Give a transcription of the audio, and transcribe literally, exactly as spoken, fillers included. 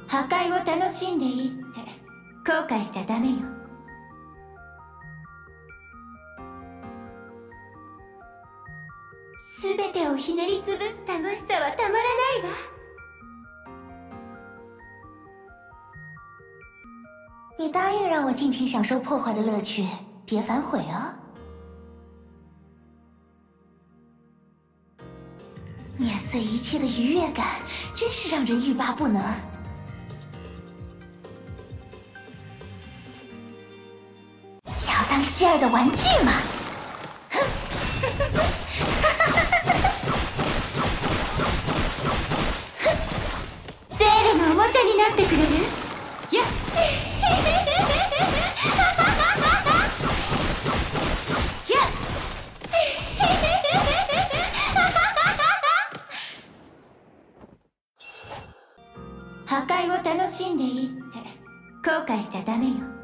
破壊を楽しんでいいって後悔しちゃダメよ。全てをひねりつぶす楽しさはたまらないわ。 你答应让我尽情享受破坏的乐趣，别反悔啊！碾碎一切的愉悦感，真是让人欲罢不能。要当希尔的玩具吗？哼！ ゼールのおもちゃになってくれる？やっ破壊を楽しんでいいって後悔しちゃダメよ。